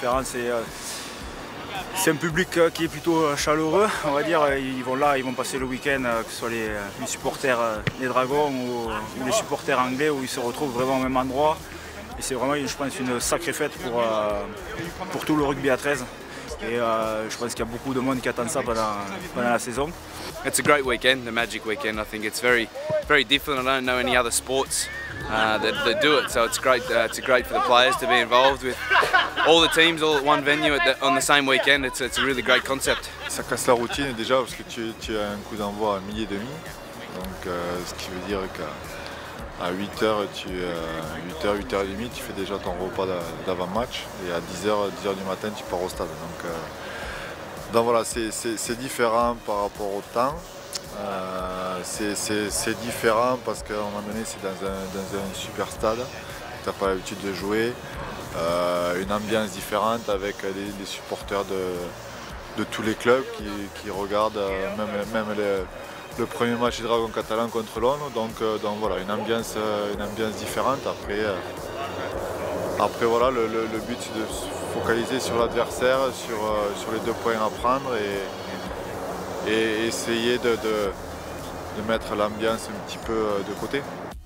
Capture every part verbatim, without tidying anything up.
différent. C'est euh, un public euh, qui est plutôt euh, chaleureux, on va dire. Ils vont là, ils vont passer le week-end, euh, que ce soit les, les supporters euh, des Dragons ou, ou les supporters anglais, où ils se retrouvent vraiment au même endroit. Et c'est vraiment, je pense, une sacrée fête pour, euh, pour tout le rugby à treize. Et euh, je pense qu'il y a beaucoup de monde qui attend ça pendant, pendant la saison. It's a great weekend, the Magic weekend. I think it's very, very different. I don't know any other sports uh, that, that do it, so it's great. Uh, it's great for the players to be involved with all the teams all at one venue at the, on the same weekend. It's, it's a really great concept. Ça casse la routine déjà parce que tu, tu as un coup d'envoi à midi et demi, donc euh, ce qui veut dire qu'à huit heures, tu, euh, huit heures, huit heures trente, tu fais déjà ton repas d'avant-match et à dix heures, dix heures du matin, tu pars au stade. Donc, euh, donc voilà, c'est différent par rapport au temps. Euh, c'est différent parce qu'à un moment donné, c'est dans un, dans un super stade, tu n'as pas l'habitude de jouer, euh, une ambiance différente avec des, des supporters de, de tous les clubs qui, qui regardent euh, même, même les, le premier match des Dragons catalans contre Londres, donc, euh, donc voilà, une ambiance, une ambiance différente. Après, euh, après voilà, le, le, le but c'est de se focaliser sur l'adversaire, sur, euh, sur les deux points à prendre et, et essayer de, de, de mettre l'ambiance un petit peu de côté.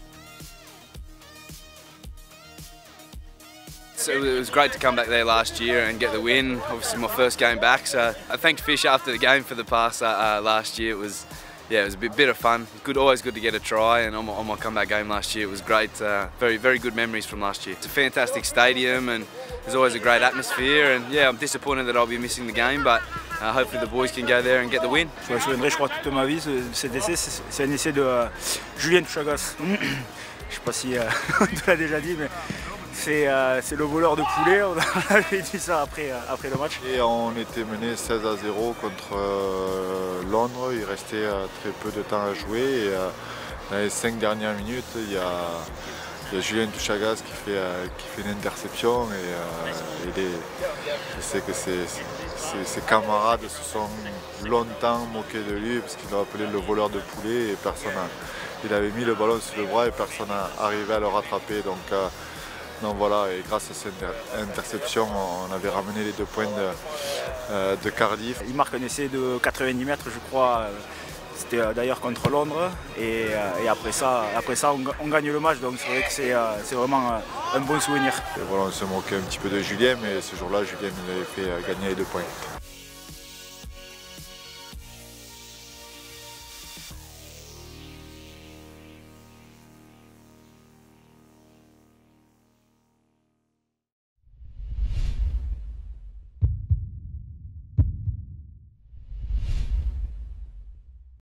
So it was great to come back there last year and get the win. Obviously my first game back, so I thanked Fish after the game for the pass uh, last year. It was, yeah, it was a bit, bit of fun. Good, always good to get a try, and on my, on my comeback game last year, it was great. Uh, very, very good memories from last year. It's a fantastic stadium, and there's always a great atmosphere. And yeah, I'm disappointed that I'll be missing the game, but uh, hopefully the boys can go there and get the win. Je me souviendrai, je crois, toute ma vie. Cet essai, c'est un essai de euh, Julien Touchagas. Je ne sais pas si euh, on te l'a déjà dit, mais c'est euh, le voleur de poulet. On avait dit ça après, euh, après le match. Et on était mené seize à zéro contre euh, Londres. Il restait euh, très peu de temps à jouer. Et, euh, dans les cinq dernières minutes, il y a, il y a Julien Touchagas qui fait, euh, qui fait une interception. Et, euh, il est, je sais que ses, ses, ses camarades se sont longtemps moqués de lui parce qu'il l'a appelé le voleur de poulet. Et personne a, il avait mis le ballon sur le bras et personne n'a arrivé à le rattraper. Donc, euh, Donc voilà, et grâce à cette interception, on avait ramené les deux points de, euh, de Cardiff. Il marque un essai de quatre-vingt-dix mètres, je crois. C'était d'ailleurs contre Londres. Et, et après ça, après ça on, on gagne le match. Donc c'est vrai que c'est euh, vraiment un bon souvenir. Et voilà, on se moquait un petit peu de Julien, mais ce jour-là, Julien nous avait fait gagner les deux points.